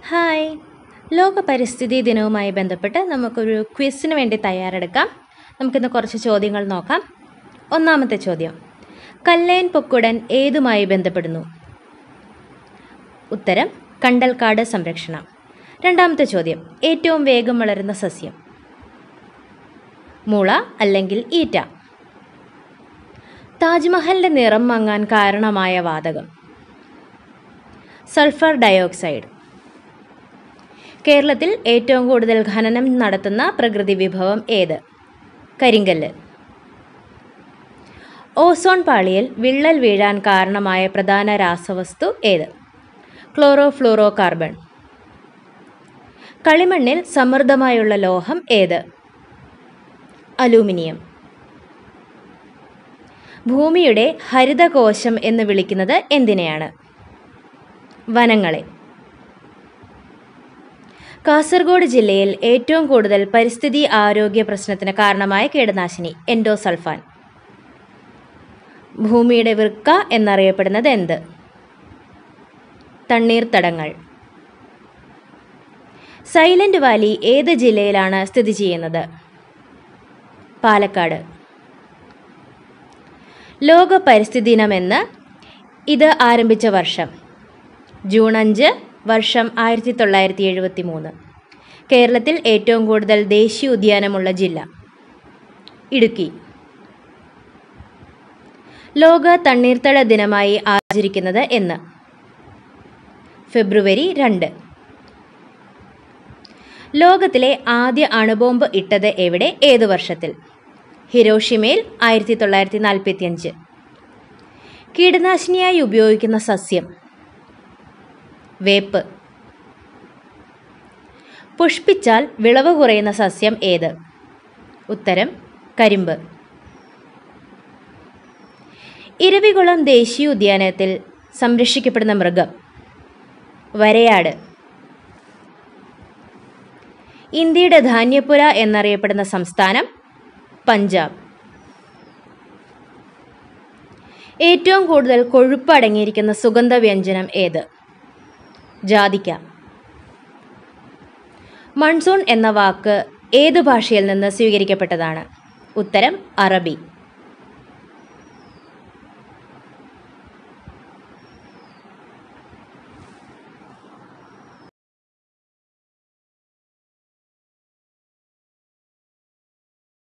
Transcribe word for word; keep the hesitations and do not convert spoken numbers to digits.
Hi, ലോക പരിസ്ഥിതി ദിനവുമായി ബന്ധപ്പെട്ട് നമുക്കൊരു ക്വിസിന് വേണ്ടി തയ്യാറെടുക്കാം. നമുക്കിന്ന് കുറച്ച് ചോദ്യങ്ങൾ നോക്കാം. ഒന്നാമത്തെ ചോദ്യം, കല്ലേൻ പൊക്കുടൻ ഏതുമായി ബന്ധപ്പെടുന്നു? ഉത്തരം കണ്ടൽക്കാട് സംരക്ഷണം. രണ്ടാമത്തെ ചോദ്യം, ഏറ്റവും വേഗം വളരുന്ന സസ്യം? മുള അല്ലെങ്കിൽ ഈറ്റ. താജ്മഹലിൻ്റെ നിറം മങ്ങാൻ കാരണമായ വാതകം? Sulphur dioxide. കേരളത്തിൽ ഏറ്റവും കൂടുതൽ ഖനനം നടത്തുന്ന പ്രകൃതി വിഭവം ഏത്? കരിങ്കല്ല്. ഓസോൺ പാളിയിൽ വിള്ളൽ വീഴാൻ കാരണമായ പ്രധാന രാസവസ്തു ഏത്? Chloro fluoro carbon. കളിമണ്ണിൽ സമൃദ്ധമായുള്ള ലോഹം ഏത്? അലൂമിനിയം. ഭൂമിയുടെ ഹരിതകോശം എന്ന് വിളിക്കുന്നത് എന്തിനെയാണ്? വനങ്ങളെ. കാസർഗോഡ് ജില്ലയിൽ ഏറ്റവും കൂടുതൽ പരിസ്ഥിതി ആരോഗ്യ പ്രശ്നത്തിന് കാരണമായ കീടനാശിനി എൻഡോസൾഫാൻ. ഭൂമിയുടെ വൃക്ക എന്നറിയപ്പെടുന്നത് എന്ത്? തണ്ണീർത്തടങ്ങൾ. സൈലന്റ് വാലി ഏത് ജില്ലയിലാണ് സ്ഥിതി ചെയ്യുന്നത്? പാലക്കാട്. ലോക പരിസ്ഥിതി ദിനമെന്ന് ഇത് ആരംഭിച്ച വർഷം? ജൂൺ അഞ്ച്, വർഷം ആയിരത്തി തൊള്ളായിരത്തി എഴുപത്തി മൂന്ന്. കേരളത്തിൽ ഏറ്റവും കൂടുതൽ ദേശീയ ഉദ്യാനമുള്ള ജില്ല? ഇടുക്കി. ലോക തണ്ണീർത്തട ദിനമായി ആചരിക്കുന്നത് എന്ന്? ഫെബ്രുവരി രണ്ട്. ലോകത്തിലെ ആദ്യ അണുബോംബ് ഇട്ടത് എവിടെ, ഏത് വർഷത്തിൽ? ഹിരോഷിമയിൽ ആയിരത്തി തൊള്ളായിരത്തി നാൽപ്പത്തി അഞ്ച്. കീടനാശിനിയായി ഉപയോഗിക്കുന്ന സസ്യം? വേപ്പ്. പുഷ്പിച്ചാൽ വിളവ് കുറയുന്ന സസ്യം ഏത്? ഉത്തരം കരിമ്പ്. ഇരവികുളം ദേശീയ ഉദ്യാനത്തിൽ സംരക്ഷിക്കപ്പെടുന്ന മൃഗം? വരയാട്. ഇന്ത്യയുടെ ധാന്യപ്പുര എന്നറിയപ്പെടുന്ന സംസ്ഥാനം? പഞ്ചാബ്. ഏറ്റവും കൂടുതൽ കൊഴുപ്പ് അടങ്ങിയിരിക്കുന്ന സുഗന്ധവ്യഞ്ജനം ഏത്? ജാതിക്ക. മൺസൂൺ എന്ന വാക്ക് ഏതു ഭാഷയിൽ നിന്ന് സ്വീകരിക്കപ്പെട്ടതാണ്? ഉത്തരം അറബി.